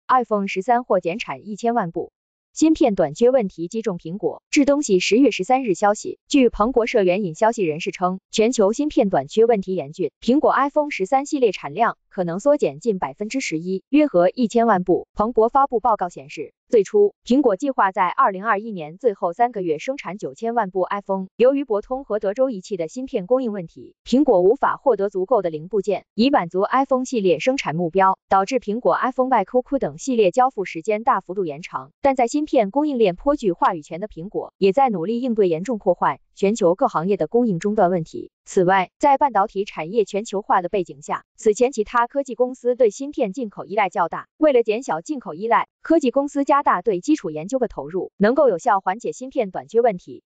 ，iPhone 13或减产1000万部。芯片短缺问题击中苹果。致东西10月13日消息，据彭博社援引消息人士称，全球芯片短缺问题严峻，苹果 iPhone 13系列产量可能缩减近11%，约合1000万部。彭博发布报告显示，最初苹果计划在2021年最后3个月生产9000万部 iPhone， 由于博通和德州仪器的芯片供应问题，苹果无法获得足够的零部件，以满足 iPhone 系列生产目标，导致苹果 iPhone Y、QQ 等系列交付时间大幅度延长。但在芯片供应链颇具话语权的苹果，也在努力应对严重破坏全球各行业的供应中断问题。此外，在半导体产业全球化的背景下，此前其他科技公司对芯片进口依赖较大。为了减小进口依赖，科技公司加大对基础研究的投入，能够有效缓解芯片短缺问题。